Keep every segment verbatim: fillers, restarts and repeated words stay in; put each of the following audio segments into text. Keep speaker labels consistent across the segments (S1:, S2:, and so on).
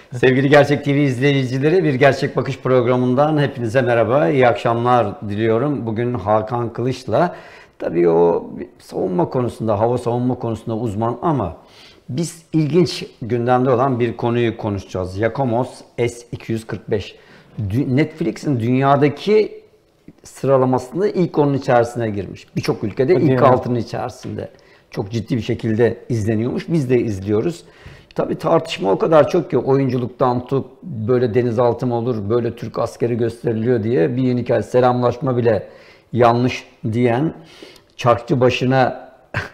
S1: Sevgili Gerçek T V izleyicileri, bir Gerçek Bakış programından hepinize merhaba, iyi akşamlar diliyorum. Bugün Hakan Kılıç'la, tabii o savunma konusunda, hava savunma konusunda uzman ama biz ilginç gündemde olan bir konuyu konuşacağız. Yakomos S iki yüz kırk beş. Netflix'in dünyadaki sıralamasında ilk onun içerisine girmiş. Birçok ülkede
S2: Hadi
S1: ilk
S2: ya.
S1: altının içerisinde. Çok ciddi bir şekilde izleniyormuş. Biz de izliyoruz. Tabii tartışma o kadar çok ki oyunculuktan tut, böyle denizaltı mı olur, böyle Türk askeri gösteriliyor diye bir yeni hikaye, selamlaşma bile yanlış diyen, çarkçı başına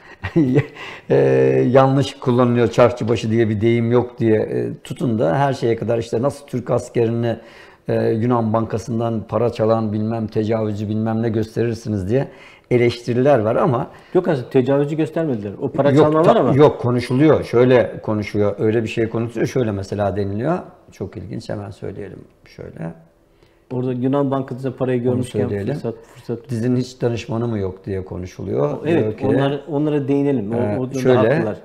S1: e, yanlış kullanılıyor, çarkçı başı diye bir deyim yok diye e, tutun da her şeye kadar işte nasıl Türk askerini e, Yunan bankasından para çalan bilmem tecavüzcü bilmem ne gösterirsiniz diye eleştiriler var ama
S2: Yok aslında tecavüzcü göstermediler. O para
S1: yok,
S2: çalma
S1: ta-
S2: var ama.
S1: yok konuşuluyor. Şöyle konuşuyor. Öyle bir şey konuşuyor. Şöyle mesela deniliyor. Çok ilginç. Hemen söyleyelim şöyle.
S2: Orada Yunan Bankası'nda parayı görmüşken
S1: söyleyelim.
S2: fırsat fırsat.
S1: Dizinin hiç danışmanı mı yok diye konuşuluyor. Diyor
S2: Evet,
S1: ki,
S2: onlara, onlara değinelim. O,
S1: Ee,
S2: o da
S1: şöyle,
S2: haklılar.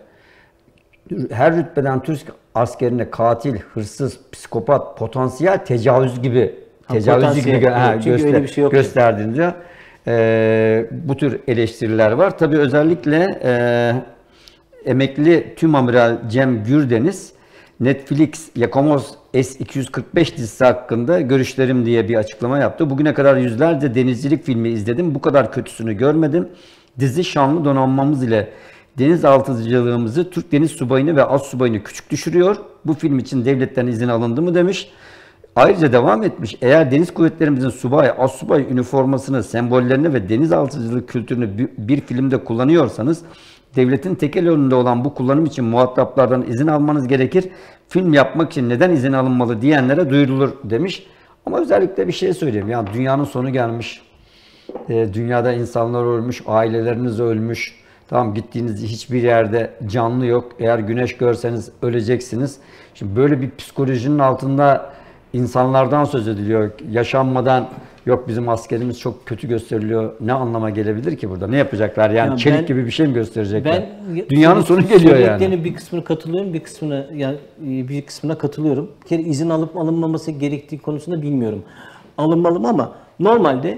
S1: her rütbeden Türk askerine katil, hırsız, psikopat, potansiyel tecavüz gibi
S2: Ha,
S1: tecavüzcü
S2: potansiyel,
S1: gibi ha,
S2: evet, çünkü öyle bir şey yok.
S1: gösterdiğince e, bu tür eleştiriler var. Tabii özellikle e, emekli Tümamiral Cem Gürdeniz Netflix Yakomos S iki yüz kırk beş dizisi hakkında görüşlerim diye bir açıklama yaptı. Bugüne kadar yüzlerce denizcilik filmi izledim. Bu kadar kötüsünü görmedim. Dizi şanlı donanmamız ile denizaltıcılığımızı, Türk deniz subayını ve astsubayını küçük düşürüyor. Bu film için devletten izin alındı mı demiş. Ayrıca devam etmiş. Eğer deniz kuvvetlerimizin subay, astsubay üniformasını, sembollerini ve denizaltıcılık kültürünü bir- bir filmde kullanıyorsanız devletin tekel önünde olan bu kullanım için muhataplardan izin almanız gerekir. Film yapmak için neden izin alınmalı diyenlere duyurulur demiş. Ama özellikle bir şey söyleyeyim. Yani dünyanın sonu gelmiş. E, dünyada insanlar ölmüş, aileleriniz ölmüş. Tamam, gittiğiniz hiçbir yerde canlı yok. Eğer güneş görseniz öleceksiniz. Şimdi böyle bir psikolojinin altında insanlardan söz ediliyor. Yaşanmadan yok bizim askerimiz çok kötü gösteriliyor. Ne anlama gelebilir ki burada? Ne yapacaklar? Yani
S2: Ya
S1: çelik
S2: ben-
S1: gibi bir şey mi gösterecekler?
S2: Ben
S1: Dünyanın sonu geliyor yani.
S2: Söylediklerinin bir kısmına katılıyorum, bir kısmına yani bir kısmına katılıyorum. Bir kere izin alıp alınmaması gerektiği konusunda bilmiyorum. Alınmalı mı ama normalde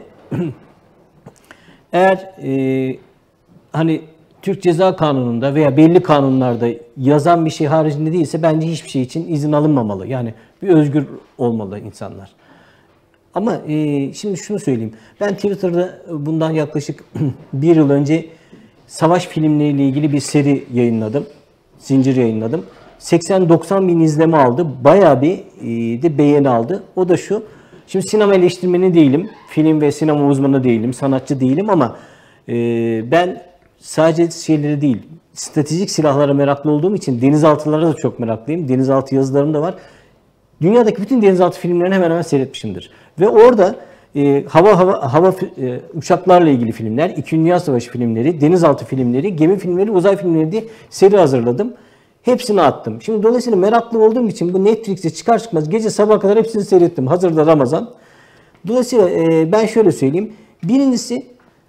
S2: eğer e, hani Türk Ceza Kanunu'nda veya belli kanunlarda yazan bir şey haricinde değilse bence hiçbir şey için izin alınmamalı. Yani bir özgür olmalı insanlar. Ama e, şimdi şunu söyleyeyim. Ben Twitter'da bundan yaklaşık bir yıl önce savaş filmleriyle ilgili bir seri yayınladım. Zincir yayınladım. seksen doksan bin izleme aldı. Bayağı bir e, de beğeni aldı. O da şu. Şimdi sinema eleştirmeni değilim. Film ve sinema uzmanı değilim. Sanatçı değilim ama e, ben sadece şeyleri değil, stratejik silahlara meraklı olduğum için denizaltılara da çok meraklıyım. Denizaltı yazılarım da var. Dünyadaki bütün denizaltı filmlerini hemen hemen seyretmişimdir. Ve orada e, hava hava hava e, uçaklarla ilgili filmler, İkinci Dünya Savaşı filmleri, denizaltı filmleri, gemi filmleri, uzay filmleri diye seri hazırladım. Hepsini attım. Şimdi dolayısıyla meraklı olduğum için bu Netflix'e çıkar çıkmaz gece sabaha kadar hepsini seyrettim. Hazırda Ramazan. Dolayısıyla e, ben şöyle söyleyeyim. Birincisi,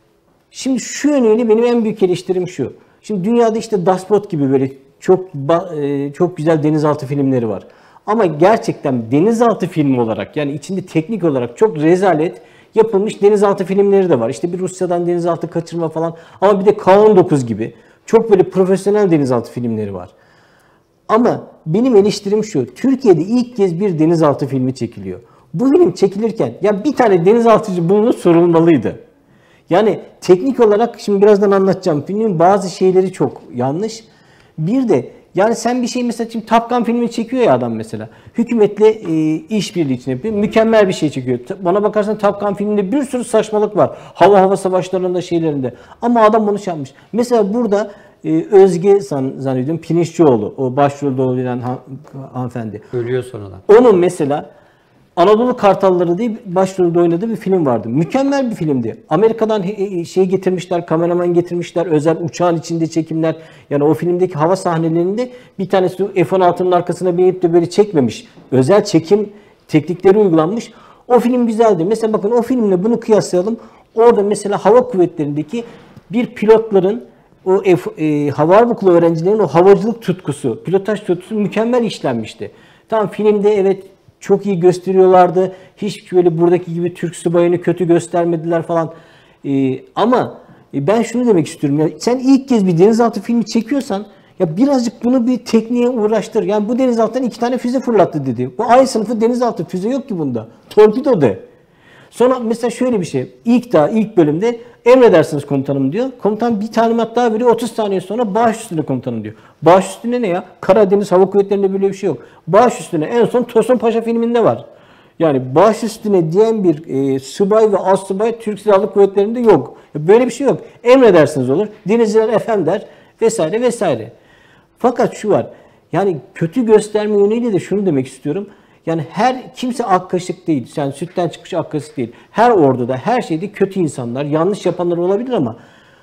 S2: şimdi şu yönüyle benim en büyük eleştirim şu. Şimdi dünyada işte Das Boot gibi böyle çok ba- çok güzel denizaltı filmleri var. Ama gerçekten denizaltı filmi olarak yani içinde teknik olarak çok rezalet yapılmış denizaltı filmleri de var. İşte bir Rusya'dan denizaltı kaçırma falan ama bir de K on dokuz gibi çok böyle profesyonel denizaltı filmleri var. Ama benim eleştirim şu. Türkiye'de ilk kez bir denizaltı filmi çekiliyor. Bu film çekilirken ya bir tane denizaltıcı bulunup sorulmalıydı. Yani teknik olarak şimdi birazdan anlatacağım. Filmin bazı şeyleri çok yanlış. Bir de yani sen bir şey mesela şimdi Top Gun filmi çekiyor ya adam mesela. Hükümetle e, işbirliği için yapıyor. Mükemmel bir şey çekiyor. Bana bakarsan Top Gun filminde bir sürü saçmalık var. Hava hava savaşlarında şeylerinde. Ama adam bunu şey yapmış. Mesela burada e, Özge san, zannediyorum Pirinççioğlu. O başrolde oynayan han, hanımefendi.
S1: Ölüyor sonradan.
S2: Onun mesela Anadolu Kartalları diye başrolde oynadığı bir film vardı. Mükemmel bir filmdi. Amerika'dan şey getirmişler, kameraman getirmişler, özel uçağın içinde çekimler. Yani o filmdeki hava sahnelerinde bir tanesi F on altının arkasına binip de böyle çekmemiş. Özel çekim teknikleri uygulanmış. O film güzeldi. Mesela bakın o filmle bunu kıyaslayalım. Orada mesela hava kuvvetlerindeki bir pilotların o F, e, hava okulu öğrencilerin o havacılık tutkusu, pilotaj tutkusu mükemmel işlenmişti. Tam filmde evet çok iyi gösteriyorlardı. Hiç böyle buradaki gibi Türk subayını kötü göstermediler falan. Ee, ama ben şunu demek istiyorum. Ya sen ilk kez bir denizaltı filmi çekiyorsan ya birazcık bunu bir tekniğe uğraştır. Yani bu denizaltıdan iki tane füze fırlattı dedi. Bu ay sınıfı denizaltı füze yok ki bunda. Torpido de. Sonra mesela şöyle bir şey. İlk daha ilk bölümde emredersiniz komutanım diyor. Komutan bir talimat daha veriyor. otuz saniye sonra baş üstüne komutanım diyor. Baş üstüne ne ya? Karadeniz Hava Kuvvetleri'nde böyle bir şey yok. Baş üstüne en son Tosun Paşa filminde var. Yani baş üstüne diyen bir e, subay ve astsubay Türk Silahlı Kuvvetleri'nde yok. Böyle bir şey yok. Emredersiniz olur. Denizciler efendim der vesaire vesaire. Fakat şu var. Yani kötü gösterme yönüyle de şunu demek istiyorum. Yani her kimse ak kaşık değil. Yani sütten çıkmış ak kaşık değil. Her orduda, her şeyde kötü insanlar, yanlış yapanlar olabilir ama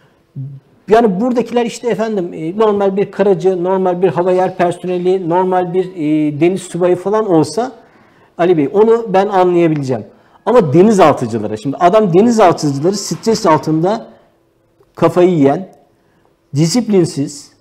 S2: yani buradakiler işte efendim normal bir karacı, normal bir hava yer personeli, normal bir e, deniz subayı falan olsa Ali Bey onu ben anlayabileceğim. Ama denizaltıcılara, şimdi adam denizaltıcıları stres altında kafayı yiyen, disiplinsiz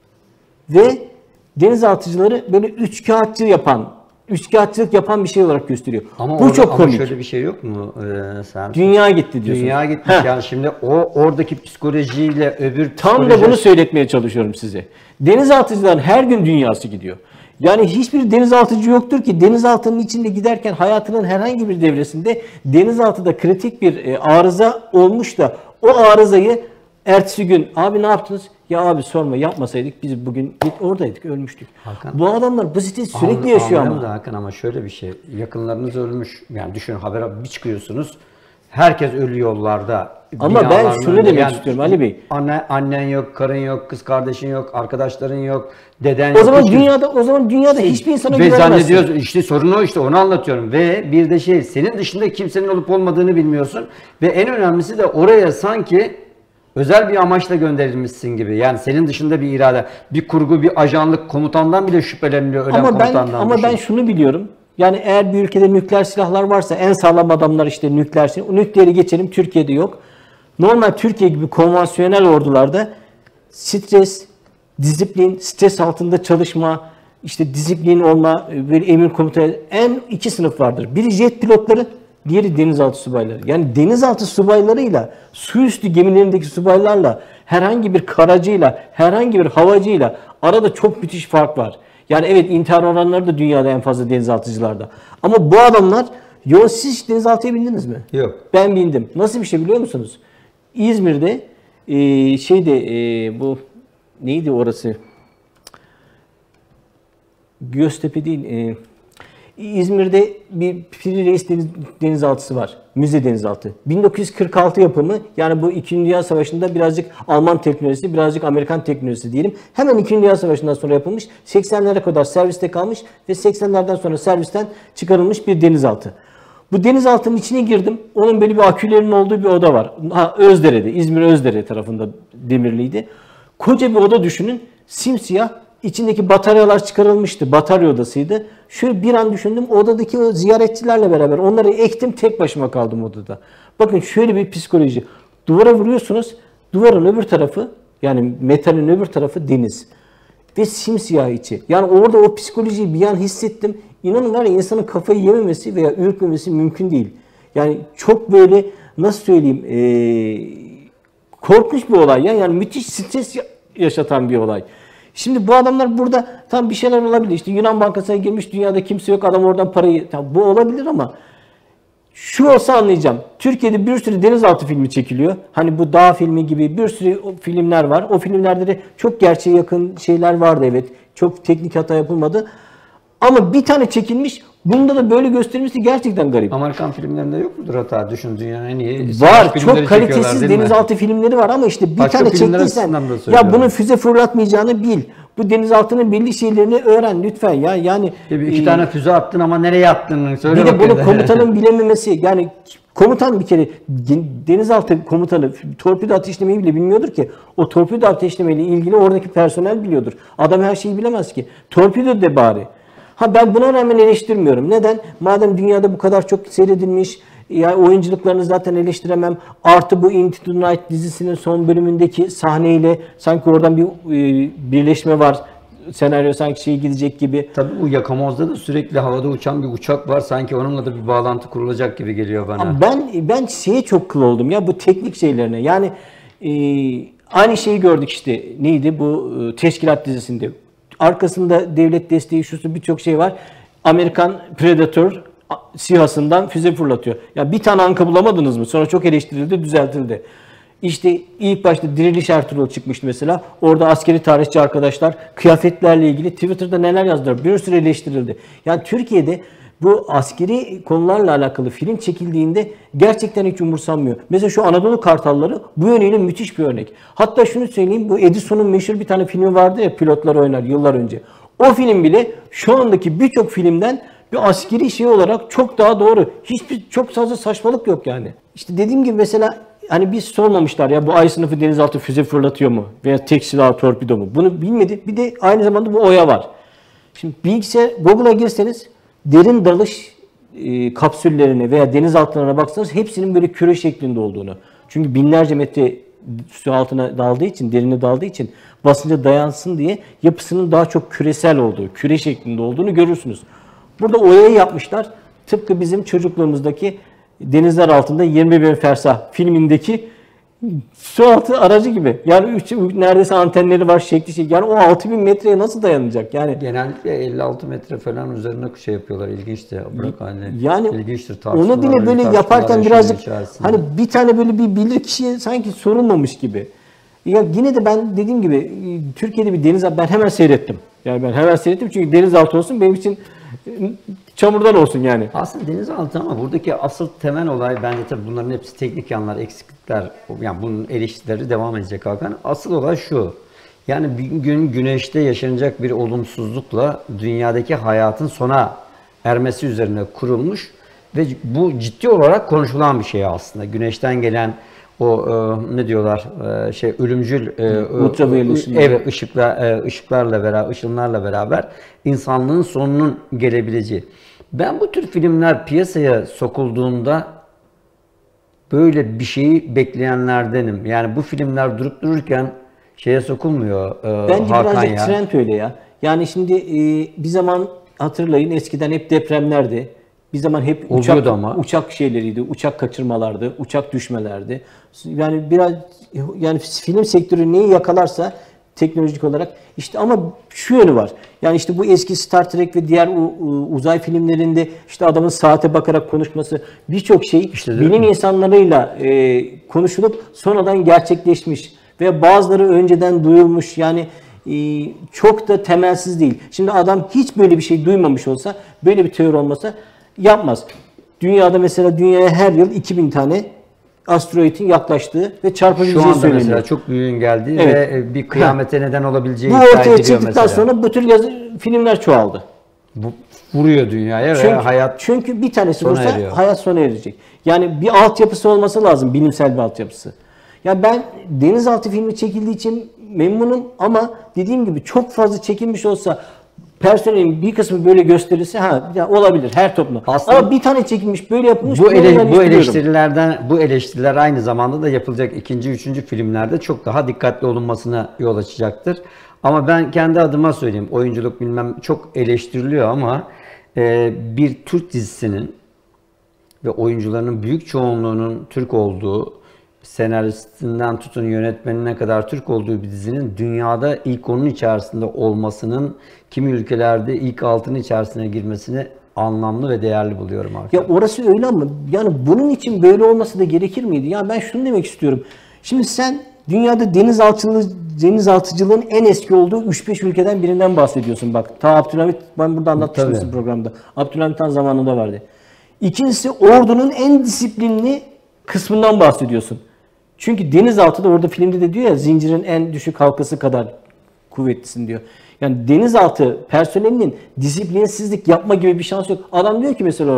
S2: ve denizaltıcıları böyle üçkağıtçı yapan, üçkağıtçılık yapan bir şey olarak gösteriyor.
S1: Ama
S2: bu
S1: orada,
S2: çok komik.
S1: Ama şöyle bir şey yok mu ee, sen?
S2: Dünya gitti diyorsun.
S1: Dünya gitmiş yani şimdi o oradaki psikolojiyle öbür
S2: Tam
S1: psikoloji...
S2: da bunu söyletmeye çalışıyorum size. Denizaltıcıların her gün dünyası gidiyor. Yani hiçbir denizaltıcı yoktur ki denizaltının içinde giderken hayatının herhangi bir devresinde denizaltıda kritik bir arıza olmuş da o arızayı ertesi gün abi ne yaptınız? Ya abi sorma yapmasaydık biz bugün git oradaydık ölmüştük. Hakan, bu adamlar bu stresi sürekli yaşıyor ama.
S1: Da Hakan ama şöyle bir şey yakınlarınız ölmüş yani düşün habere bir çıkıyorsunuz herkes ölü yollarda.
S2: Ama ben şunu demek yani, istiyorum Ali Bey.
S1: Anne, annen yok, karın yok, kız kardeşin yok, arkadaşların yok, deden
S2: o
S1: yok.
S2: Zaman dünyada, o zaman dünyada hiçbir insana güvenemezsin.
S1: Ve zannediyoruz işte sorun o işte onu anlatıyorum. Ve bir de şey senin dışında kimsenin olup olmadığını bilmiyorsun. Ve en önemlisi de oraya sanki özel bir amaçla gönderilmişsin gibi. Yani senin dışında bir irade, bir kurgu, bir ajanlık komutandan bile şüpheleniliyor ölen
S2: ama
S1: komutandan.
S2: Ben, ama düşün. Ben şunu biliyorum. Yani eğer bir ülkede nükleer silahlar varsa en sağlam adamlar işte nükleer silah. O nükleeri geçelim Türkiye'de yok. Normal Türkiye gibi konvansiyonel ordularda stres, disiplin, stres altında çalışma, işte disiplin olma, böyle emir komutanı en iki sınıf vardır. Biri jet pilotları, diğeri denizaltı subayları. Yani denizaltı subaylarıyla, su üstü gemilerindeki subaylarla, herhangi bir karacıyla, herhangi bir havacıyla arada çok müthiş fark var. Yani evet intihar oranları da dünyada en fazla denizaltıcılarda. Ama bu adamlar, yo siz hiç denizaltıya bindiniz mi?
S1: Yok.
S2: Ben bindim. Nasıl bir şey biliyor musunuz? İzmir'de e, şeyde e, bu neydi orası? Göztepe değil. E, İzmir'de bir Piri Reis deniz, denizaltısı var. Müze denizaltı. bin dokuz yüz kırk altı yapımı. Yani bu İkinci Dünya Savaşı'nda birazcık Alman teknolojisi, birazcık Amerikan teknolojisi diyelim. Hemen İkinci Dünya Savaşı'ndan sonra yapılmış. seksenlere kadar serviste kalmış ve seksenlerden sonra servisten çıkarılmış bir denizaltı. Bu denizaltının içine girdim. Onun böyle bir akülerinin olduğu bir oda var. Ha, Özdere'de, İzmir Özdere tarafında Demirli'ydi. Koca bir oda düşünün. Simsiyah. İçindeki bataryalar çıkarılmıştı. Batarya odasıydı. Şöyle bir an düşündüm. Odadaki o ziyaretçilerle beraber onları ektim. Tek başıma kaldım odada. Bakın şöyle bir psikoloji. Duvara vuruyorsunuz. Duvarın öbür tarafı yani metalin öbür tarafı deniz. Ve simsiyah içi. Yani orada o psikolojiyi bir an hissettim. İnanın var ya insanın kafayı yememesi veya ürkmemesi mümkün değil. Yani çok böyle nasıl söyleyeyim ee, korkunç bir olay ya. Yani müthiş stres yaşatan bir olay. Şimdi bu adamlar burada tam bir şeyler olabilir. İşte Yunan Bankası'na girmiş dünyada kimse yok. Adam oradan parayı... Tam bu olabilir ama şu olsa anlayacağım. Türkiye'de bir sürü denizaltı filmi çekiliyor. Hani bu Dağ filmi gibi bir sürü filmler var. O filmlerde de çok gerçeğe yakın şeyler vardı evet. Çok teknik hata yapılmadı. Ama bir tane çekilmiş. Bunda da böyle gösterilmesi gerçekten garip.
S1: Amerikan filmlerinde yok mudur hata? Düşün dünyanın en iyi.
S2: Var. Çok kalitesiz denizaltı filmleri var ama işte bir Başka tane çektiysen ya bunun füze fırlatmayacağını bil. Bu denizaltının belli şeylerini öğren lütfen ya. Yani
S1: bir iki e, tane füze attın ama nereye attın? Söyle
S2: bir de bunu komutanın bilememesi. Yani komutan bir kere denizaltı komutanı torpido ateşlemeyi bile bilmiyordur ki. O torpido ateşlemeyle ilgili oradaki personel biliyordur. Adam her şeyi bilemez ki. Torpido de bari. Ha ben buna rağmen eleştirmiyorum. Neden? Madem dünyada bu kadar çok seyredilmiş, ya oyunculuklarını zaten eleştiremem. Artı bu Into the Night dizisinin son bölümündeki sahneyle sanki oradan bir e, birleşme var. senaryo sanki şey gidecek gibi.
S1: Tabii bu Yakamoz'da da sürekli havada uçan bir uçak var. Sanki onunla da bir bağlantı kurulacak gibi geliyor bana.
S2: Ama ben ben şeye çok kıl oldum ya bu teknik şeylerine. Yani e, aynı şeyi gördük işte. Neydi bu e, Teşkilat dizisinde. Arkasında devlet desteği şusu birçok şey var. Amerikan Predator SİHA'sından füze fırlatıyor. Ya bir tane anka bulamadınız mı? Sonra çok eleştirildi, düzeltildi. İşte ilk başta Diriliş Ertuğrul çıkmıştı mesela. Orada askeri tarihçi arkadaşlar kıyafetlerle ilgili Twitter'da neler yazdılar. Bir sürü eleştirildi. Yani Türkiye'de bu askeri konularla alakalı film çekildiğinde gerçekten hiç umursanmıyor. Mesela şu Anadolu Kartalları bu yönüyle müthiş bir örnek. Hatta şunu söyleyeyim, bu Edison'un meşhur bir tane filmi vardı ya, pilotlar oynar yıllar önce. O film bile şu andaki birçok filmden bir askeri şey olarak çok daha doğru. Hiçbir çok fazla saçmalık yok yani. İşte dediğim gibi mesela hani biz sormamışlar ya bu Ay sınıfı denizaltı füze fırlatıyor mu? Veya tek silahlı torpido mu? Bunu bilmedi. Bir de aynı zamanda bu OYA var. Şimdi bilgisayar, Google'a girseniz derin dalış e, kapsüllerine veya denizaltılarına baksanız hepsinin böyle küre şeklinde olduğunu. Çünkü binlerce metre su altına daldığı için, derine daldığı için basınca dayansın diye yapısının daha çok küresel olduğu, küre şeklinde olduğunu görürsünüz. Burada OYA'yı yapmışlar. Tıpkı bizim çocukluğumuzdaki Denizler Altında yirmi bin Fersah filmindeki su altı aracı gibi. Yani üç, neredeyse antenleri var, şekli şey. Yani o altı bin metreye nasıl dayanacak? Yani
S1: genellikle elli altı metre falan üzerine şey yapıyorlar. İlginç de bırak hani.
S2: Yani
S1: ilginçtir,
S2: onu bile böyle yaparken birazcık hani bir tane böyle bir bilir kişiye sanki sorulmamış gibi. Ya yine de ben dediğim gibi Türkiye'de bir denizaltı ben hemen seyrettim. Yani ben hemen seyrettim çünkü denizaltı olsun benim için çamurdan olsun yani.
S1: Aslında denizaltı ama buradaki asıl temel olay bence tabii bunların hepsi teknik yanlar, eksiklikler. Yani bunun eleştirileri devam edecek Hakan. Asıl olay şu. Yani bir gün güneşte yaşanacak bir olumsuzlukla dünyadaki hayatın sona ermesi üzerine kurulmuş ve bu ciddi olarak konuşulan bir şey aslında. Güneşten gelen o e, ne diyorlar e, şey ölümcül e,
S2: ultraviyole ışınlar.
S1: Evet, ışıkla e, ışıklarla beraber ışınlarla beraber insanlığın sonunun gelebileceği. Ben bu tür filmler piyasaya sokulduğunda böyle bir şeyi bekleyenlerdenim. Yani bu filmler durup dururken şeye sokulmuyor e,
S2: Bence
S1: Hakan
S2: birazcık
S1: ya.
S2: trend öyle ya. Yani şimdi e, bir zaman hatırlayın eskiden hep depremlerdi. Bir zaman hep uçak,
S1: ama.
S2: uçak şeyleriydi, uçak kaçırmalardı, uçak düşmelerdi. Yani biraz yani film sektörü neyi yakalarsa teknolojik olarak işte ama şu yönü var. Yani işte bu eski Star Trek ve diğer uzay filmlerinde işte adamın saate bakarak konuşması birçok şey
S1: İşte
S2: bilim insanlarıyla e, konuşulup sonradan gerçekleşmiş ve bazıları önceden duyulmuş. Yani e, çok da temelsiz değil. Şimdi adam hiç böyle bir şey duymamış olsa, böyle bir teori olmasa yapmaz. Dünyada mesela dünyaya her yıl iki bin tane asteroidin yaklaştığı ve çarpabileceği
S1: söyleniyor. Şu anda
S2: söyleniyor.
S1: mesela çok büyüğün geldiği
S2: Evet.
S1: ve bir kıyamete neden olabileceği
S2: Bu
S1: iddia
S2: ortaya
S1: ediliyor
S2: çıktıktan
S1: mesela.
S2: sonra bu tür yazı, filmler çoğaldı.
S1: Bu vuruyor dünyaya
S2: Çünkü,
S1: ve hayat
S2: çünkü bir tanesi
S1: sona
S2: olsa
S1: eriyor.
S2: hayat sona erecek. Yani bir altyapısı olması lazım, bilimsel bir altyapısı. Ya ben denizaltı filmi çekildiği için memnunum ama dediğim gibi çok fazla çekilmiş olsa personelin bir kısmı böyle gösterirse ha ya olabilir her toplumda.
S1: Aslında
S2: ama bir tane çekilmiş böyle yapılmış.
S1: Bu, ele, bu
S2: eleştiriyorum.
S1: eleştirilerden bu eleştiriler aynı zamanda da yapılacak ikinci, üçüncü filmlerde çok daha dikkatli olunmasına yol açacaktır. Ama ben kendi adıma söyleyeyim. Oyunculuk bilmem çok eleştiriliyor ama e, bir Türk dizisinin ve oyuncularının büyük çoğunluğunun Türk olduğu, senaristinden tutun yönetmenine kadar Türk olduğu bir dizinin dünyada ilk onun içerisinde olmasının kimi ülkelerde ilk altının içerisine girmesini anlamlı ve değerli buluyorum artık.
S2: Ya orası öyle ama yani bunun için böyle olması da gerekir miydi? Ya ben şunu demek istiyorum. Şimdi sen dünyada denizaltıcılığı, denizaltıcılığın en eski olduğu üç beş ülkeden birinden bahsediyorsun bak. Ta Abdülhamit, ben burada anlatmıştım sizin programda. Abdülhamit Han zamanında vardı. İkincisi ordunun en disiplinli kısmından bahsediyorsun. Çünkü denizaltı da orada filmde de diyor ya zincirin en düşük halkası kadar kuvvetlisin diyor. Yani denizaltı personelinin disiplinsizlik yapma gibi bir şansı yok. Adam diyor ki mesela orada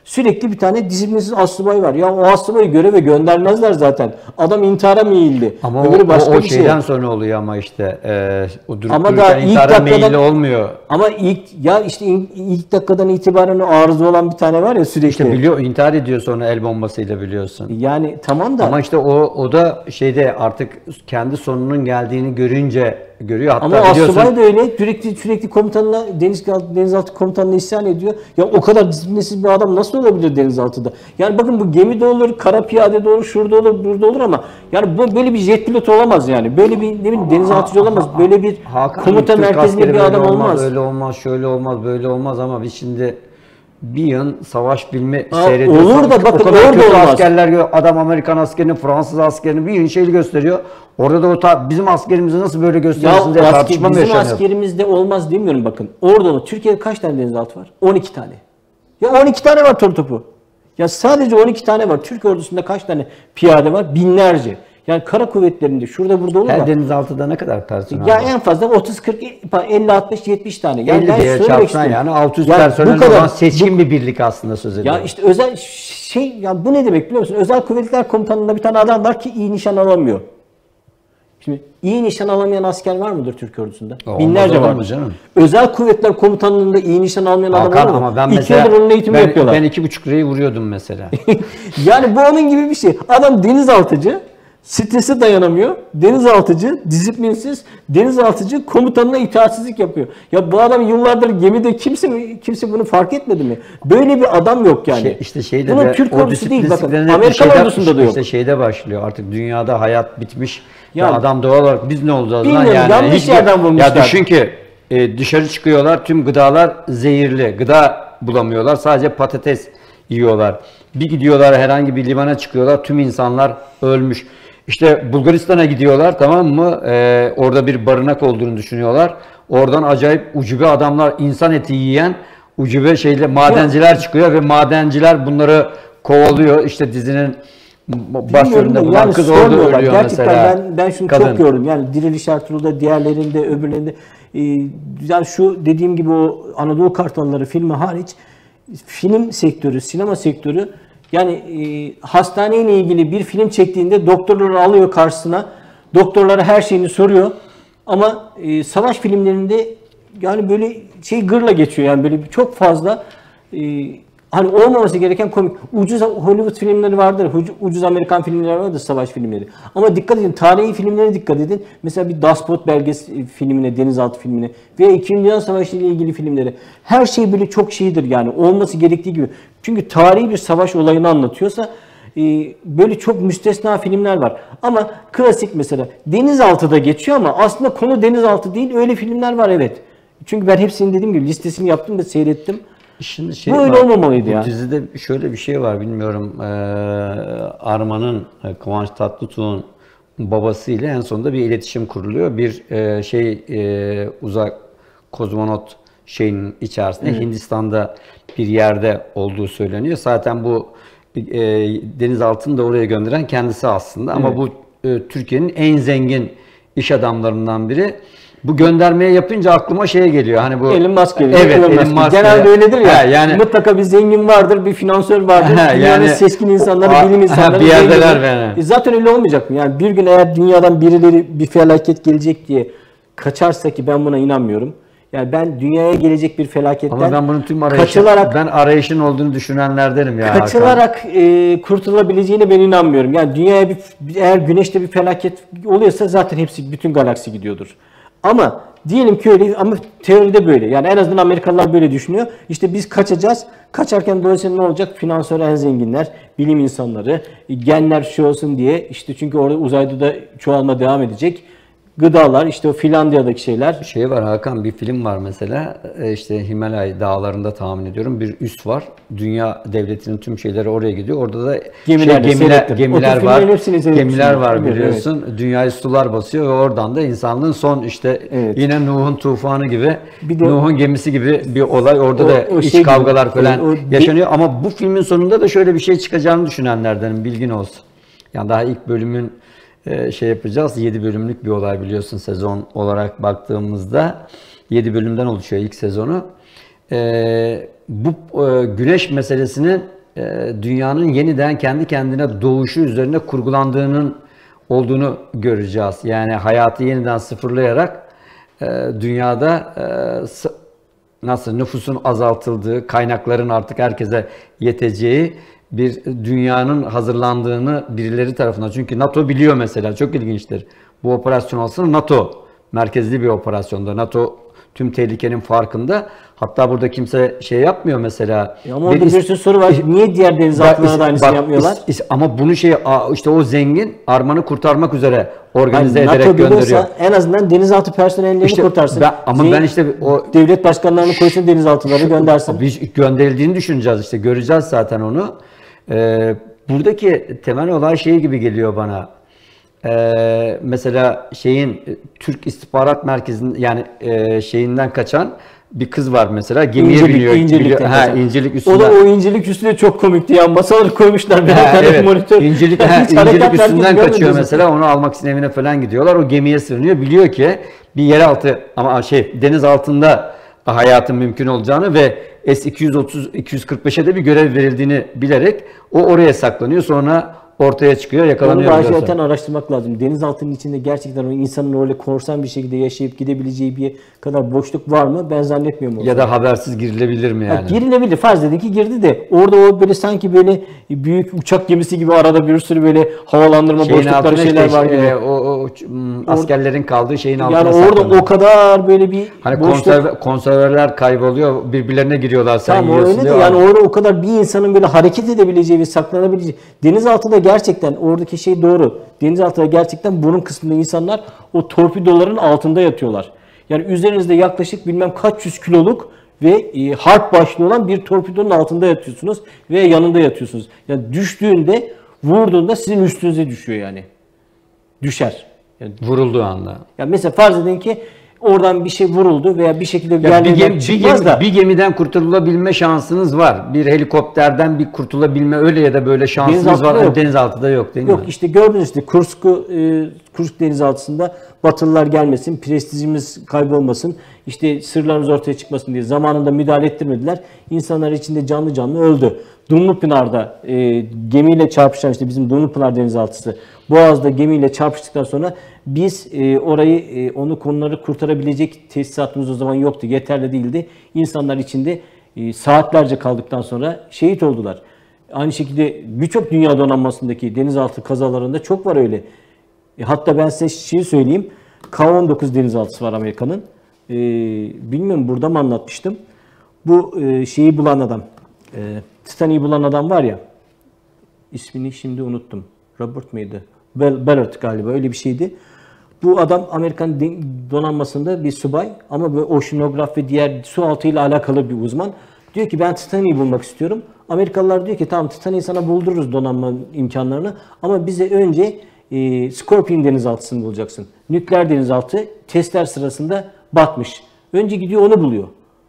S2: Sürekli bir tane disiplinsiz astsubay var. Ya o astsubayı göreve göndermezler zaten. Adam intihara meyilli.
S1: Ama
S2: Öbürü
S1: o,
S2: başka
S1: o, o
S2: bir şey.
S1: şeyden sonra oluyor ama işte e, o durup
S2: Ama
S1: dururken
S2: daha ilk
S1: intihara
S2: dakikadan-
S1: meyilli olmuyor.
S2: Ama ilk ya işte ilk, ilk dakikadan itibaren o arıza olan bir tane var ya sürekli.
S1: İşte biliyor, intihar ediyor sonra el bombasıyla biliyorsun.
S2: Yani tamam da
S1: Ama işte o o da şeyde artık kendi sonunun geldiğini görünce görüyor. Hatta
S2: ama
S1: biliyorsun
S2: astsubay da öyle sürekli sürekli komutanına deniz denizaltı komutanına isyan ediyor. Ya o kadar disiplinsiz bir adam nasıl olabilir denizaltıda? Yani bakın bu gemi de olur, kara piyade de olur, şurada olur, burada olur ama yani bu böyle bir jet pilotu olamaz yani. Böyle bir ne bileyim denizaltıcı olamaz. Böyle bir
S1: Hakan,
S2: komuta
S1: Türk
S2: merkezinde
S1: askeri
S2: bir adam
S1: böyle
S2: olmaz.
S1: Öyle olmaz, şöyle olmaz, böyle olmaz ama biz şimdi bir yıl savaş filmi
S2: Ha,
S1: seyrediyoruz.
S2: olur da bakın
S1: o kadar
S2: orada
S1: kötü
S2: olmaz.
S1: askerler gö- adam Amerikan askerini, Fransız askerini bir yıl şeyli gösteriyor. Orada da o ta- bizim askerimizi nasıl böyle gösteriyorsun diye
S2: Ya asker,
S1: tartışma mı
S2: bizim
S1: yaşanıyor?
S2: askerimizde olmaz demiyorum bakın. Orada mı? Türkiye'de kaç tane denizaltı var? on iki tane. Ya on iki tane var top topu. Ya sadece on iki tane var. Türk ordusunda kaç tane piyade var? Binlerce. Yani kara kuvvetlerinde şurada burada olur
S1: Her
S2: da.
S1: denizaltıda ne kadar personel
S2: Ya
S1: var?
S2: en fazla otuz kırk elli altmış yetmiş tane. Yani
S1: elli
S2: ben
S1: diye
S2: söylemek
S1: çarpsan
S2: istiyorum.
S1: yani altı yüz
S2: Ya bu
S1: personel
S2: kadar-
S1: olan seçkin bir birlik aslında söz ediyor.
S2: Ya işte özel şey ya bu ne demek biliyor musun? Özel Kuvvetler Komutanlığı'nda bir tane adam var ki iyi nişan alamıyor. Şimdi iyi nişan alamayan asker var mıdır Türk ordusunda?
S1: Olmaz
S2: Binlerce
S1: olur
S2: var.
S1: mu canım?
S2: Özel Kuvvetler Komutanlığı'nda iyi nişan almayan adam
S1: Hakan
S2: var mı?
S1: ama ben
S2: İki
S1: mesela
S2: yıldır onun eğitimi
S1: ben,
S2: yapıyorlar.
S1: ben iki buçuk lirayı vuruyordum mesela.
S2: Yani bu onun gibi bir şey. Adam denizaltıcı, strese dayanamıyor. Denizaltıcı, disiplinsiz, denizaltıcı komutanına itaatsizlik yapıyor. Ya bu adam yıllardır gemide kimse mi kimse bunu fark etmedi mi? Böyle bir adam yok yani.
S1: Şey, işte şeyde
S2: Bunun
S1: de
S2: Türk
S1: o
S2: ordusu değil bakın.
S1: disiplinsizliklerin hep
S2: Amerikan
S1: şeyde-
S2: ordusunda da yok.
S1: İşte şeyde başlıyor artık dünyada hayat bitmiş. Ya
S2: Yani-
S1: adam doğal olarak biz ne olacağız lan
S2: Bilmiyorum,
S1: yani.
S2: yanlış
S1: Hiçbir-
S2: yerden bulmuşlar.
S1: Ya düşün ki e, dışarı çıkıyorlar tüm gıdalar zehirli. Gıda bulamıyorlar sadece patates yiyorlar. Bir gidiyorlar herhangi bir limana çıkıyorlar tüm insanlar ölmüş. İşte Bulgaristan'a gidiyorlar tamam mı? E, orada bir barınak olduğunu düşünüyorlar. Oradan acayip ucube adamlar insan eti yiyen ucube şeyle madenciler çıkıyor ve madenciler bunları kovalıyor. İşte dizinin başrolünde
S2: Bilmiyorum
S1: bulan
S2: yani
S1: kız orada
S2: sormuyorlar.
S1: ölüyor
S2: Gerçekten
S1: mesela.
S2: ben ben şunu
S1: Kadın.
S2: çok gördüm. Yani Diriliş Ertuğrul'da, diğerlerinde, öbürlerinde e, yani şu dediğim gibi o Anadolu Kartalları filmi hariç film sektörü, sinema sektörü yani e, hastaneyle ilgili bir film çektiğinde doktorları alıyor karşısına. Doktorlara her şeyini soruyor. Ama e, savaş filmlerinde yani böyle şey gırla geçiyor. Yani böyle çok fazla e, hani olmaması gereken komik. Ucuz Hollywood filmleri vardır. ucu- Ucuz Amerikan filmleri vardır, savaş filmleri. Ama dikkat edin, tarihi filmlere dikkat edin. Mesela bir Das Boot belgesi filmine, denizaltı filmine veya İkinci Dünya Savaşı ile ilgili filmlere. Her şey böyle çok şeydir yani. Olması gerektiği gibi. Çünkü tarihi bir savaş olayını anlatıyorsa e, böyle çok müstesna filmler var. Ama klasik mesela denizaltıda geçiyor ama aslında konu denizaltı değil. Öyle filmler var evet. Çünkü ben hepsini dediğim gibi listesini yaptım ve seyrettim.
S1: Şimdi şey
S2: Bu öyle
S1: var,
S2: olmamalıydı
S1: bu
S2: ya.
S1: dizide şöyle bir şey var bilmiyorum. Ee, Arman'ın e, Kıvanç Tatlıtuğ'un babasıyla en sonunda bir iletişim kuruluyor. Bir e, şey e, uzak kozmonot şeyin içerisinde Hindistan'da bir yerde olduğu söyleniyor. Zaten bu e, denizaltını da oraya gönderen kendisi aslında. Ama
S2: Evet.
S1: bu e, Türkiye'nin en zengin iş adamlarından biri. Bu göndermeye yapınca aklıma şeye geliyor. Hani bu
S2: Elon Musk geliyor.
S1: Evet,
S2: Elon
S1: Elon
S2: Musk.
S1: Musk.
S2: Genelde öyledir ya.
S1: Ha, yani
S2: Mutlaka bir zengin vardır, bir finansör vardır.
S1: Ha,
S2: Dünyanın
S1: yani-
S2: seçkin insanları,
S1: Ha,
S2: bilim insanları.
S1: bir yerdeler
S2: zenginler.
S1: yani.
S2: E zaten öyle olmayacak mı? Yani bir gün eğer dünyadan birileri bir felaket gelecek diye kaçarsa ki ben buna inanmıyorum. Yani ben dünyaya gelecek bir felaketten
S1: ama ben bunun tüm arayışın,
S2: kaçılarak
S1: ben arayışın olduğunu düşünenlerdenim ya Hakan.
S2: kaçılarak e, kurtulabileceğine ben inanmıyorum. Yani dünyaya bir eğer güneşte bir felaket oluyorsa zaten hepsi bütün galaksi gidiyordur. Ama diyelim ki öyle ama teoride böyle. Yani en azından Amerikalılar böyle düşünüyor. İşte biz kaçacağız. Kaçarken dolayısıyla ne olacak? Finansör en zenginler, bilim insanları, genler şey olsun diye işte çünkü orada uzayda da çoğalma devam edecek. Gıdalar işte o Finlandiya'daki şeyler.
S1: Şey var Hakan, bir film var mesela e, işte Himalay dağlarında tahmin ediyorum bir üs var. Dünya devletinin tüm şeyleri oraya gidiyor. Orada da
S2: Gemilerle
S1: şey, gemiler,
S2: seyrettim.
S1: gemiler
S2: O tür
S1: var.
S2: filmlerin hepsini seyretmişim.
S1: Gemiler var
S2: Bilmiyorum,
S1: biliyorsun. Dünyayı sular basıyor ve oradan da insanlığın son işte
S2: Evet.
S1: yine Nuh'un tufanı gibi,
S2: Bir de-
S1: Nuh'un gemisi gibi bir olay. Orada
S2: O-
S1: da
S2: o
S1: iç
S2: şey gibi,
S1: kavgalar falan
S2: o- o-
S1: yaşanıyor. Ama bu filmin sonunda da şöyle bir şey çıkacağını düşünenlerdenim, bilgin olsun. Yani daha ilk bölümün e, şey yapacağız. yedi bölümlük bir olay biliyorsun sezon olarak baktığımızda. yedi bölümden oluşuyor ilk sezonu. E, bu e, güneş meselesinin e, dünyanın yeniden kendi kendine doğuşu üzerine kurgulandığının olduğunu göreceğiz. Yani hayatı yeniden sıfırlayarak e, dünyada e, nasıl nüfusun azaltıldığı, kaynakların artık herkese yeteceği bir dünyanın hazırlandığını birileri tarafından. Çünkü NATO biliyor mesela, çok ilginçtir. Bu operasyon aslında NATO merkezli bir operasyonda. NATO tüm tehlikenin farkında. Hatta burada kimse şey yapmıyor mesela.
S2: Ya ama orada bir sürü soru var. Niye diğer denizaltılara da aynısını yapmıyorlar?
S1: Is, is, ama bunu şey işte o zengin armanı kurtarmak üzere organize
S2: yani
S1: ederek
S2: NATO
S1: gönderiyor.
S2: En azından denizaltı personellerini
S1: işte
S2: kurtarsın.
S1: Ben, ama
S2: Zengin,
S1: ben işte o
S2: devlet başkanlarını koysun, denizaltıları göndersin.
S1: Biz gönderildiğini düşüneceğiz işte, göreceğiz zaten onu. Ee, buradaki temel olay şey gibi geliyor bana. Ee, mesela şeyin Türk İstihbarat Merkezi'nin yani e, şeyinden kaçan bir kız var mesela, gemiye
S2: İncelik,
S1: biniyor.
S2: İncelik'ten
S1: ha,
S2: kaçan.
S1: İncelik üstünden.
S2: O da o incelik üstü de çok komikti ya. Masaları koymuşlar bir
S1: Ha,
S2: tane
S1: evet.
S2: monitör.
S1: İncelik, ha,
S2: Hiç
S1: İncelik
S2: hareket
S1: üstünden
S2: merkezi
S1: kaçıyor
S2: görmediniz.
S1: mesela, onu almak için evine falan gidiyorlar. O gemiye sığınıyor. Biliyor ki bir yeraltı ama şey deniz altında hayatın mümkün olacağını ve S iki yüz otuz iki yüz kırk beşe de bir görev verildiğini bilerek o oraya saklanıyor. Sonra ortaya çıkıyor, yakalanıyor.
S2: Onu da zaten araştırmak lazım. Denizaltının içinde gerçekten o insanın öyle korsan bir şekilde yaşayıp gidebileceği bir kadar boşluk var mı? Ben zannetmiyorum.
S1: Ya da habersiz girilebilir mi yani?
S2: Ha, girilebilir. Farz edin ki girdi de orada o böyle sanki böyle büyük uçak gemisi gibi arada bir sürü böyle havalandırma
S1: şeyin
S2: boşlukları
S1: işte,
S2: şeyler var gibi.
S1: E, o, o m, askerlerin kaldığı şeyin altına
S2: Yani
S1: saklanıyor.
S2: orada o kadar böyle bir
S1: hani
S2: boşluk.
S1: konserve, konserveler kayboluyor, birbirlerine giriyorlar, sen
S2: Tamam
S1: yiyorsun
S2: öyle de
S1: diyor.
S2: yani orada o kadar bir insanın böyle hareket edebileceği ve saklanabileceği. Denizaltıda gerçekten oradaki şey doğru. Denizaltıda gerçekten burun kısmında insanlar o torpidoların altında yatıyorlar. Yani üzerinizde yaklaşık bilmem kaç yüz kiloluk ve e, harp başlı olan bir torpidonun altında yatıyorsunuz ve yanında yatıyorsunuz. Yani düştüğünde, vurduğunda sizin üstünüze düşüyor yani. Düşer. Yani,
S1: Vurulduğu anda.
S2: yani mesela farz edin ki oradan bir şey vuruldu veya bir şekilde
S1: Ya bir,
S2: yerlerinden
S1: gemi, bir,
S2: çıkmaz
S1: gemi,
S2: da.
S1: bir gemiden kurtulabilme şansınız var. Bir helikopterden bir kurtulabilme öyle ya da böyle şansınız
S2: Denizaltıda
S1: var.
S2: yok.
S1: Denizaltıda yok değil
S2: Yok
S1: mi?
S2: işte gördünüz işte Kursk'u, e, Kursk denizaltısında Batılılar gelmesin, prestijimiz kaybolmasın, işte sırlarımız ortaya çıkmasın diye zamanında müdahale ettirmediler. İnsanlar içinde canlı canlı öldü. Dumlupınar'da e, gemiyle çarpışan işte bizim Dumlupınar denizaltısı Boğaz'da gemiyle çarpıştıktan sonra biz e, orayı e, onu konuları kurtarabilecek tesisatımız o zaman yoktu. Yeterli değildi. İnsanlar içinde e, saatlerce kaldıktan sonra şehit oldular. Aynı şekilde birçok dünya donanmasındaki denizaltı kazalarında çok var öyle. E, hatta ben size şeyi söyleyeyim. K on dokuz denizaltısı var Amerika'nın. E, bilmiyorum burada mı anlatmıştım. Bu e, şeyi bulan adam, e, Titanic'i bulan adam var ya, ismini şimdi unuttum. Robert mıydı? Ballard galiba öyle bir şeydi. Bu adam Amerikan donanmasında bir subay ama böyle oşinograf ve diğer su altı ile alakalı bir uzman. Diyor ki ben Titanic'i bulmak istiyorum. Amerikalılar diyor ki tamam Titanic'i sana buldururuz donanma imkanlarını ama bize önce e, Scorpion denizaltısını bulacaksın. Nükleer denizaltı testler sırasında batmış. Önce gidiyor onu buluyor.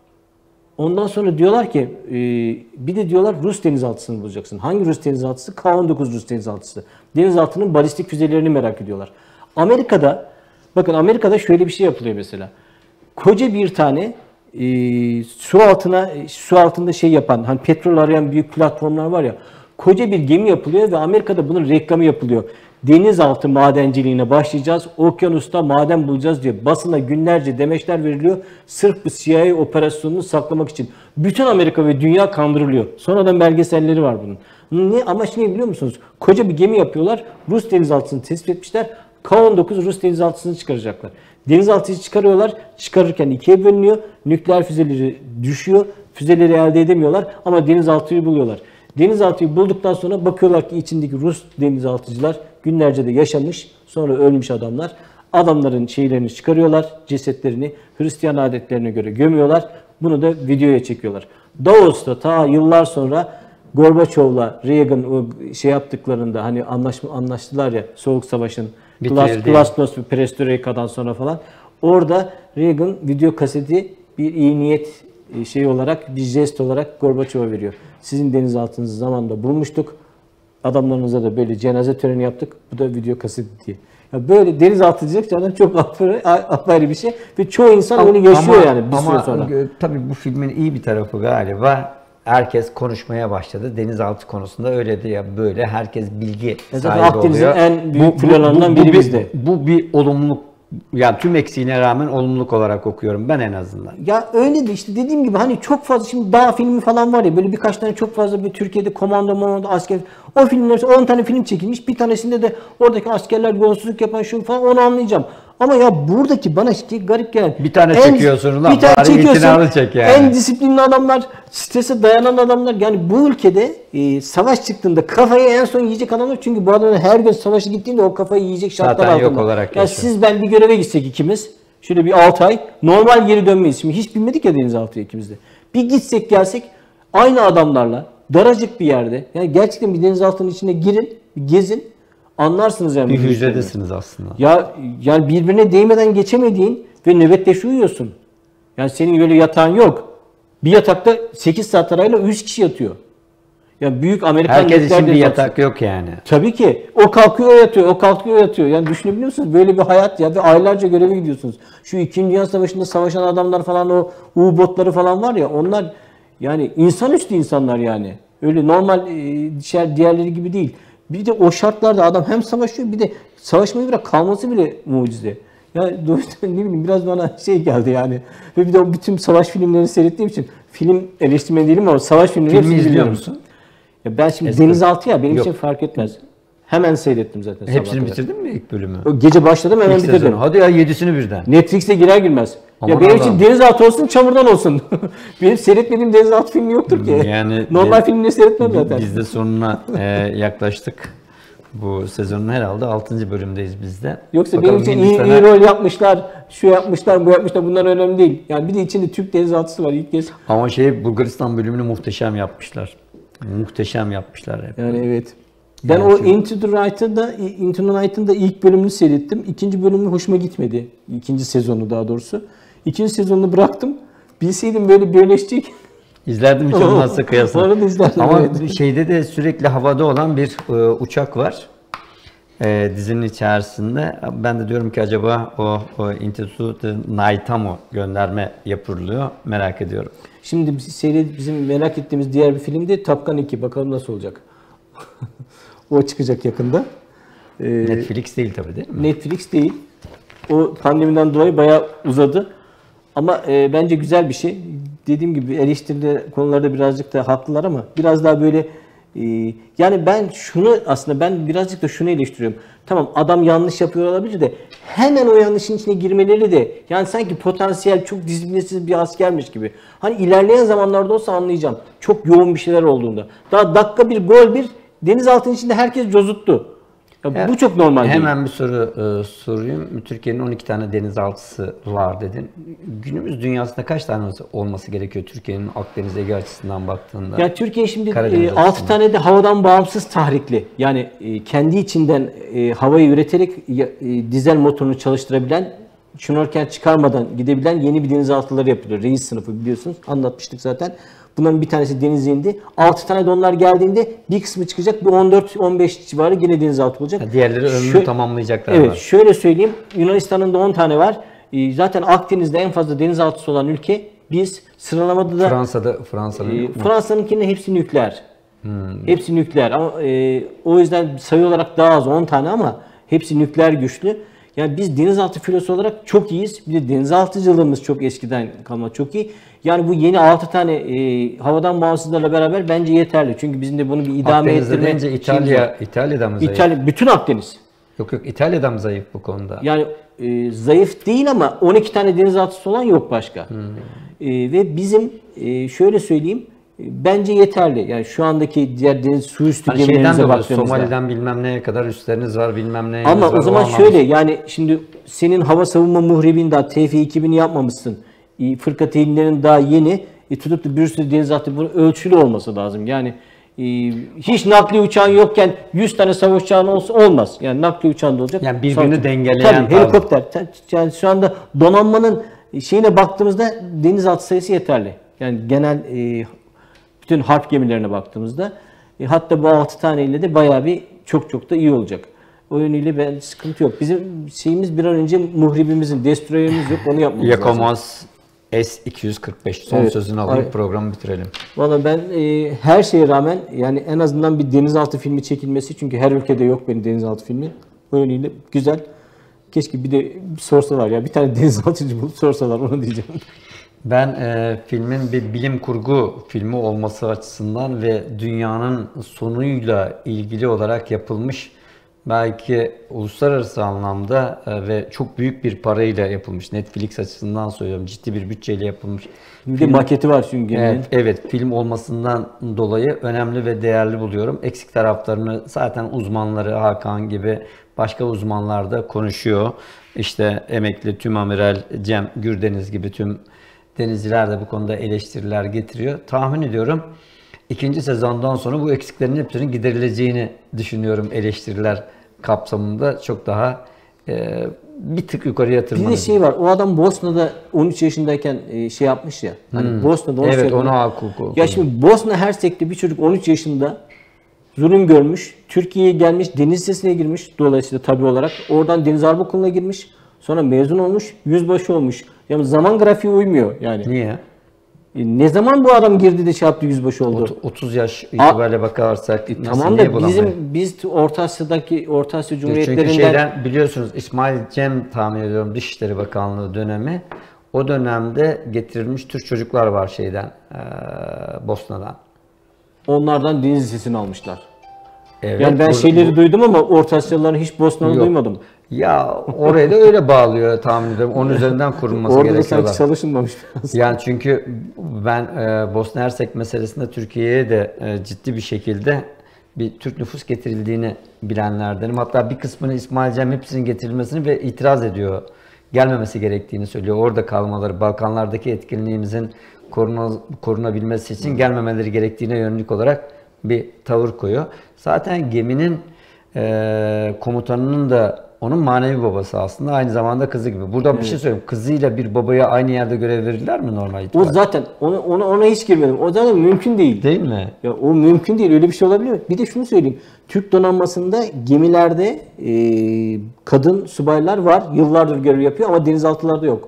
S2: Ondan sonra diyorlar ki e, bir de diyorlar Rus denizaltısını bulacaksın. Hangi Rus denizaltısı? K on dokuz Rus denizaltısı. Denizaltının balistik füzelerini merak ediyorlar. Amerika'da bakın Amerika'da şöyle bir şey yapılıyor mesela. Koca bir tane e, su altına su altında şey yapan hani petrol arayan büyük platformlar var ya. Koca bir gemi yapılıyor ve Amerika'da bunun reklamı yapılıyor. Denizaltı madenciliğine başlayacağız. Okyanusta maden bulacağız diye basına günlerce demeçler veriliyor. Sırf bu C I A operasyonunu saklamak için. Bütün Amerika ve dünya kandırılıyor. Sonradan belgeselleri var bunun. Ne amaç ne biliyor musunuz? Koca bir gemi yapıyorlar. Rus denizaltısını tespit etmişler. K on dokuz Rus denizaltısını çıkaracaklar. Denizaltıyı çıkarıyorlar. Çıkarırken ikiye bölünüyor. Nükleer füzeleri düşüyor. Füzeleri elde edemiyorlar ama denizaltıyı buluyorlar. Denizaltıyı bulduktan sonra bakıyorlar ki içindeki Rus denizaltıcılar günlerce de yaşamış, sonra ölmüş adamlar. Adamların şeylerini çıkarıyorlar, cesetlerini Hristiyan adetlerine göre gömüyorlar. Bunu da videoya çekiyorlar. Davos'ta ta yıllar sonra Gorbaçov'la Reagan o şey yaptıklarında hani anlaşma anlaştılar ya Soğuk Savaş'ın Glasnost ve Perestroika'dan sonra falan. Orada Reagan video kaseti bir iyi niyet şey olarak, bir jest olarak Gorbaçov'a veriyor. Sizin denizaltınızı zamanında bulmuştuk. Adamlarınıza da böyle cenaze töreni yaptık. Bu da video kaseti diye. Ya böyle denizaltıcılık zaten çok apayrı, apayrı bir şey ve çoğu insan
S1: Ama-
S2: onu yaşıyor
S1: ama-
S2: yani bir süre
S1: ama
S2: sonra.
S1: e, tabii bu filmin iyi bir tarafı galiba herkes konuşmaya başladı. Denizaltı konusunda öyle ya böyle herkes bilgi
S2: E zaten
S1: sahibi
S2: Akdeniz'in
S1: oluyor.
S2: en büyük filolarından biri
S1: bir,
S2: bizde.
S1: Bu bir olumluluk. Yani tüm eksiğine rağmen olumluluk olarak okuyorum ben en azından.
S2: Ya öyle de işte dediğim gibi hani çok fazla şimdi dağ filmi falan var ya böyle birkaç tane çok fazla bir Türkiye'de komando momando asker o filmler on tane film çekilmiş bir tanesinde de oradaki askerler yolsuzluk yapan şu falan onu anlayacağım. Ama ya buradaki bana işte garip gelen
S1: Bir tane
S2: en-
S1: çekiyorsun lan,
S2: bir tane
S1: bari
S2: çekiyorsun,
S1: itinalı çek yani.
S2: en disiplinli adamlar, strese dayanan adamlar yani bu ülkede e, savaş çıktığında kafayı en son yiyecek adamlar çünkü bu adamlar her gün savaşa gittiğinde o kafayı yiyecek şartlar
S1: Zaten yok
S2: altında.
S1: olarak
S2: ya
S1: yaşıyor.
S2: siz ben bir göreve gitsek ikimiz şöyle bir altı ay normal geri dönmeyiz. Şimdi hiç bilmedik ya denizaltıya ikimiz de. Bir gitsek gelsek aynı adamlarla daracık bir yerde yani gerçekten bir denizaltının içine girin, bir gezin anlarsınız yani.
S1: Bir
S2: bu işleri.
S1: hücredesiniz aslında.
S2: Ya yani birbirine değmeden geçemediğin ve nöbetleşe uyuyorsun. Yani senin böyle yatağın yok. Bir yatakta sekiz saat arayla yüz kişi yatıyor. Ya büyük Amerikan
S1: Herkes
S2: nükleer
S1: için bir
S2: denizaltısı.
S1: yatak yok yani.
S2: Tabii ki. O kalkıyor o yatıyor, o kalkıyor o yatıyor. Yani düşünebiliyor musunuz? Böyle bir hayat ya ve aylarca göreve gidiyorsunuz. Şu İkinci Dünya Savaşı'nda savaşan adamlar falan o U-botları falan var ya onlar yani insanüstü insanlar yani. Öyle normal e, diğer diğerleri gibi değil. Bir de o şartlarda adam hem savaşıyor bir de savaşmayı bırak kalması bile mucize. Ya doğrusu ne bileyim biraz bana şey geldi yani. Ve bir de o bütün savaş filmlerini seyrettiğim için film eleştirmeni değilim ama savaş filmleri
S1: Filmi
S2: hepsini
S1: izliyor
S2: biliyorum.
S1: musun?
S2: Ya ben şimdi
S1: Eski-
S2: denizaltı ya benim
S1: Yok.
S2: için fark etmez. Hemen seyrettim zaten. sabaha
S1: Hepsini
S2: kadar.
S1: bitirdin mi ilk bölümü?
S2: O gece başladım hemen
S1: İlk
S2: bitirdim.
S1: sezonu. Hadi ya yedisini birden.
S2: Netflix'e girer girmez.
S1: Aman
S2: ya benim
S1: Allah'ım.
S2: için denizaltı olsun çamurdan olsun. benim seyretmediğim denizaltı filmi yoktur ki.
S1: Yani
S2: Normal
S1: biz-
S2: filmleri seyretmem zaten.
S1: Biz de sonuna e, yaklaştık. Bu sezonun herhalde altıncı bölümdeyiz biz de.
S2: Yoksa
S1: Bakalım
S2: benim için iyi,
S1: Hindistan'a-
S2: iyi rol yapmışlar, şu yapmışlar, bu yapmışlar bunlar önemli değil. Yani bir de içinde Türk denizaltısı var ilk kez.
S1: Ama şey Bulgaristan bölümünü muhteşem yapmışlar. Muhteşem yapmışlar hep.
S2: Yani evet. Ben
S1: Yani
S2: o
S1: şu-
S2: Into the Night'ın da Into the Night'ın da ilk bölümünü seyrettim. İkinci bölümü hoşuma gitmedi. İkinci sezonu daha doğrusu. İkinci sezonunu bıraktım. Bilseydim böyle birleşecek.
S1: İzlerdim hiç olmazsa kıyasın.
S2: Onu da izlerdim,
S1: Ama
S2: evet.
S1: şeyde de sürekli havada olan bir e, uçak var. E, dizinin içerisinde. Ben de diyorum ki acaba o, o Into the Night'a mı gönderme yapılıyor? Merak ediyorum.
S2: Şimdi biz seyredip bizim merak ettiğimiz diğer bir film de Top Gun iki. Bakalım nasıl olacak. O çıkacak yakında. Ee,
S1: Netflix değil tabii değil mi?
S2: Netflix değil. O pandemiden dolayı bayağı uzadı. Ama e, bence güzel bir şey. Dediğim gibi eleştirili konularda birazcık da haklılar ama biraz daha böyle e, yani ben şunu aslında ben birazcık da şunu eleştiriyorum. Tamam adam yanlış yapıyor olabilir de hemen o yanlışın içine girmeleri de yani sanki potansiyel çok disiplinsiz bir askermiş gibi. Hani ilerleyen zamanlarda olsa anlayacağım. Çok yoğun bir şeyler olduğunda. Daha dakika bir gol bir denizaltının içinde herkes cozuttu. Ya
S1: Ya,
S2: bu çok normal değil.
S1: Hemen bir soru e, sorayım. Türkiye'nin on iki tane denizaltısı var dedin. Günümüz dünyasında kaç tane olması gerekiyor Türkiye'nin Akdeniz Ege açısından baktığında?
S2: Ya Türkiye şimdi
S1: Karadeniz
S2: e, altı
S1: açısından.
S2: tane de havadan bağımsız tahrikli yani e, kendi içinden e, havayı üreterek ya- e, dizel motorunu çalıştırabilen şnorkel çıkarmadan gidebilen yeni bir denizaltıları yapılıyor. Reis sınıfı biliyorsunuz anlatmıştık zaten. Bunların bir tanesi denize indi. altı tane de onlar geldiğinde bir kısmı çıkacak. Bu on dört on beş civarı yine denizaltı olacak.
S1: Ha, diğerleri ömrünü
S2: Şö-
S1: tamamlayacaklar
S2: Evet
S1: var.
S2: şöyle söyleyeyim. Yunanistan'ın da on tane var. E, Zaten Akdeniz'de en fazla denizaltısı olan ülke biz sıralamada da
S1: Fransa'da Fransa'nın
S2: ee,
S1: yok mu?
S2: Fransa'nınkinin hepsi nükleer.
S1: Hmm.
S2: Hepsi nükleer ama e, o yüzden sayı olarak daha az on tane ama hepsi nükleer güçlü. Yani biz denizaltı filosu olarak çok iyiyiz. Bir de denizaltıcılığımız çok eskiden kalma çok iyi. Yani bu yeni altı tane e, havadan bağımsızlarla beraber bence yeterli. Çünkü bizim de bunu bir idame
S1: Akdeniz'de
S2: ettirme
S1: deyince
S2: şeyimiz
S1: İtalya,
S2: var.
S1: İtalya'da mı zayıf?
S2: İtalya, bütün Akdeniz.
S1: Yok yok İtalya'da mı zayıf bu konuda?
S2: Yani e, zayıf değil ama on iki tane denizaltısı olan yok başka.
S1: Hmm.
S2: E, ve bizim e, şöyle söyleyeyim e, bence yeterli. Yani şu andaki diğer deniz su üstü
S1: Hani şeyden
S2: gemilerimize
S1: dolayı
S2: baktığımızda.
S1: Somali'den bilmem neye kadar üstleriniz var bilmem neye
S2: Ama
S1: var.
S2: o zaman
S1: anlamda.
S2: şöyle yani şimdi senin hava savunma muhrebin daha T F iki bini yapmamışsın. E, Fırka teyinlerin daha yeni. E, tutup da bir sürü denizaltı bunun ölçülü olması lazım. Yani e, hiç nakli uçağın yokken yüz tane savaş uçağın olsa olmaz. Yani nakli uçağın da olacak.
S1: Yani birbirini
S2: Savaş-
S1: dengeleyen
S2: Tabii
S1: tarzı.
S2: helikopter. Ta- Yani şu anda donanmanın şeyine baktığımızda denizaltı sayısı yeterli. Yani genel e, bütün harp gemilerine baktığımızda e, hatta bu altı taneyle de bayağı bir çok çok da iyi olacak. O yönüyle ben sıkıntı yok. Bizim şeyimiz bir an önce muhribimizin, destroyerimiz yok. Onu yapmamız lazım.
S1: Yakomaz S iki yüz kırk beş. Son
S2: Evet.
S1: sözünü alayım,
S2: Ay-
S1: programı bitirelim.
S2: Valla ben e, her şeye rağmen yani en azından bir denizaltı filmi çekilmesi, çünkü her ülkede yok benim denizaltı filmi. O yönüyle güzel. Keşke bir de sorsalar ya, bir tane denizaltıcı bulup sorsalar, onu diyeceğim.
S1: Ben e, filmin bir bilim kurgu filmi olması açısından ve dünyanın sonuyla ilgili olarak yapılmış, belki uluslararası anlamda e, ve çok büyük bir parayla yapılmış, Netflix açısından söylüyorum, ciddi bir bütçeyle yapılmış.
S2: Bir de maketi var çünkü.
S1: Evet, evet, film olmasından dolayı önemli ve değerli buluyorum. Eksik taraflarını zaten uzmanları Hakan gibi başka uzmanlar da konuşuyor. İşte emekli Tümamiral Cem Gürdeniz gibi tüm denizciler de bu konuda eleştiriler getiriyor. Tahmin ediyorum ikinci sezondan sonra bu eksiklerin hepsinin giderileceğini düşünüyorum, eleştiriler kapsamında çok daha e, bir tık yukarıya
S2: Bir
S1: tırmanıyor.
S2: de şey var, o adam Bosna'da on üç yaşındayken e, şey yapmış ya. Hani Bosna'da on üç
S1: Evet,
S2: yaşında-
S1: ona hukuku.
S2: Ya şimdi Bosna Hersek'te bir çocuk on üç yaşında zulüm görmüş. Türkiye'ye gelmiş, deniz lisesine girmiş dolayısıyla tabii olarak. Oradan deniz harp okuluna girmiş. Sonra mezun olmuş, yüzbaşı olmuş. Yani zaman grafiği uymuyor yani.
S1: Niye?
S2: E, ne zaman bu adam girdi de şey yaptı, yüzbaşı oldu?
S1: otuz yaş itibariyle bakarsak nasıl,
S2: Tamam
S1: niye
S2: da
S1: bulamayız?
S2: bizim biz Orta Asya'daki Orta Asya
S1: Çünkü
S2: Cumhuriyetlerinden
S1: şeyden biliyorsunuz, İsmail Cem tahmin ediyorum Dışişleri Bakanlığı dönemi. O dönemde getirilmiş Türk çocuklar var şeyden, eee, Bosna'dan.
S2: onlardan deniz lisesini almışlar.
S1: Evet,
S2: Yani ben
S1: bu-
S2: şeyleri
S1: bu-
S2: duydum ama Orta Asyalıların hiç Bosna'nı
S1: Yok.
S2: duymadım.
S1: Ya oraya da öyle bağlıyor tahmin ediyorum. Onun üzerinden kurulması
S2: Orada da
S1: gerekiyorlar.
S2: sanki çalışılmamış biraz.
S1: Yani çünkü ben e, Bosna Hersek meselesinde Türkiye'ye de e, ciddi bir şekilde bir Türk nüfus getirildiğini bilenlerdenim. Hatta bir kısmını İsmail Cem hepsinin getirilmesini ve itiraz ediyor. Gelmemesi gerektiğini söylüyor. Orada kalmaları, Balkanlardaki etkinliğimizin koruna, korunabilmesi için gelmemeleri gerektiğine yönelik olarak bir tavır koyuyor. Zaten geminin e, komutanının da onun manevi babası aslında, aynı zamanda kızı gibi. Buradan bir şey söyleyeyim. Kızıyla bir babaya aynı yerde görev verirler mi normal
S2: O
S1: itibariyle?
S2: zaten ona, ona, ona hiç girmedim. O zaten mümkün değil.
S1: Değil mi?
S2: Ya o mümkün değil. Öyle bir şey olabilir mi? Bir de şunu söyleyeyim. Türk donanmasında gemilerde e, kadın subaylar var. Yıllardır görev yapıyor ama denizaltılarda yok.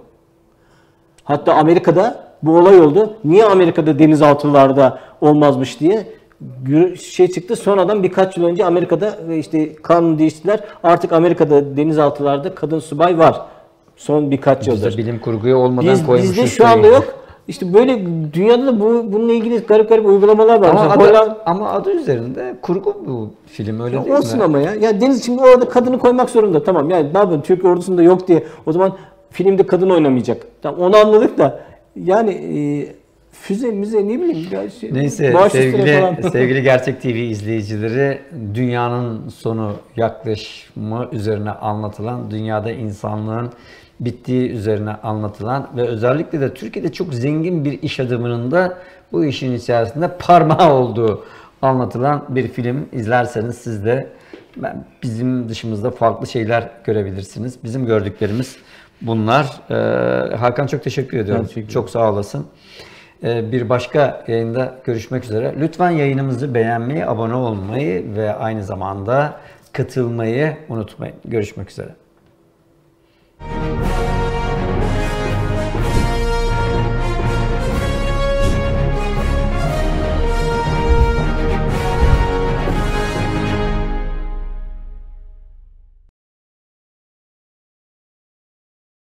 S2: Hatta Amerika'da bu olay oldu. Niye Amerika'da denizaltılarda olmazmış diye gü- şey çıktı. Sonradan birkaç yıl önce Amerika'da e, işte kanun değiştirdiler. Artık Amerika'da denizaltılarda kadın subay var. Son birkaç yıldır.
S1: Bizde bilim kurguya olmadan
S2: Biz,
S1: koymuşuz.
S2: bizde şu anda yok. İşte böyle dünyada da bu bununla ilgili garip garip uygulamalar var.
S1: Ama
S2: Mesela
S1: adı,
S2: Hollanda-
S1: ama adı üzerinde kurgu bu film, öyle değil
S2: olsun
S1: mi?
S2: ama ya. Ya deniz şimdi orada kadını koymak zorunda. Tamam yani ne yapalım, Türk ordusunda yok diye. O zaman filmde kadın oynamayacak. Tamam onu anladık da yani e, füze müze ne bileyim. Ya şey,
S1: Neyse
S2: bağış üstüne
S1: sevgili
S2: falan.
S1: sevgili Gerçek T V izleyicileri, dünyanın sonu yaklaşımı üzerine anlatılan, dünyada insanlığın bittiği üzerine anlatılan ve özellikle de Türkiye'de çok zengin bir iş adamının da bu işin içerisinde parmağı olduğu anlatılan bir film. İzlerseniz siz de ben, bizim dışımızda farklı şeyler görebilirsiniz. Bizim gördüklerimiz bunlar. Ee, Hakan çok teşekkür ediyorum.
S2: Teşekkür
S1: Çok sağ olasın. Ee, bir başka yayında görüşmek üzere. Lütfen yayınımızı beğenmeyi, abone olmayı ve aynı zamanda katılmayı unutmayın. Görüşmek üzere.